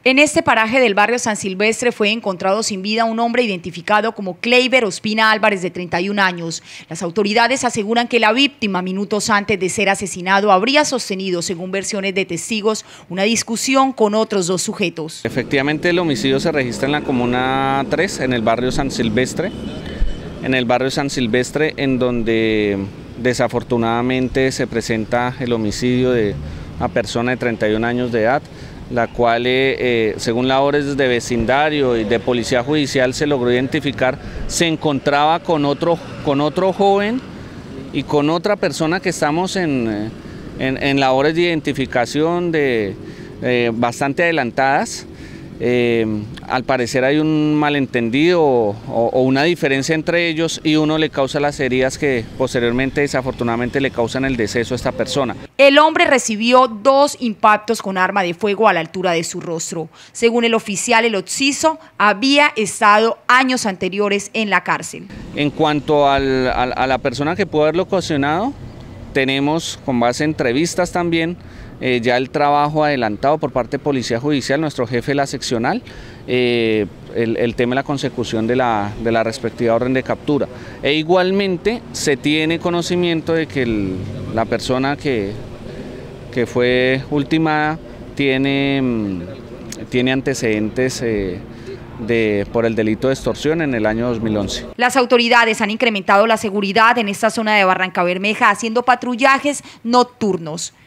En este paraje del barrio San Silvestre fue encontrado sin vida un hombre identificado como Kleiber Ospina Álvarez, de 31 años. Las autoridades aseguran que la víctima, minutos antes de ser asesinado, habría sostenido, según versiones de testigos, una discusión con otros dos sujetos. Efectivamente, el homicidio se registra en la Comuna 3, en el barrio San Silvestre. En donde desafortunadamente se presenta el homicidio de una persona de 31 años de edad, la cual, según labores de vecindario y de policía judicial, se logró identificar, se encontraba con otro joven y con otra persona que estamos en labores de identificación bastante adelantadas. Al parecer hay un malentendido o una diferencia entre ellos, y uno le causa las heridas que posteriormente desafortunadamente le causan el deceso a esta persona. El hombre recibió 2 impactos con arma de fuego a la altura de su rostro. Según el oficial, el occiso había estado años anteriores en la cárcel. En cuanto a la persona que pudo haberlo ocasionado, tenemos, con base en entrevistas también, ya el trabajo adelantado por parte de Policía Judicial, nuestro jefe de la seccional, el tema de la consecución de la respectiva orden de captura. E igualmente se tiene conocimiento de que la persona que fue ultimada tiene antecedentes por el delito de extorsión en el año 2011. Las autoridades han incrementado la seguridad en esta zona de Barrancabermeja, haciendo patrullajes nocturnos.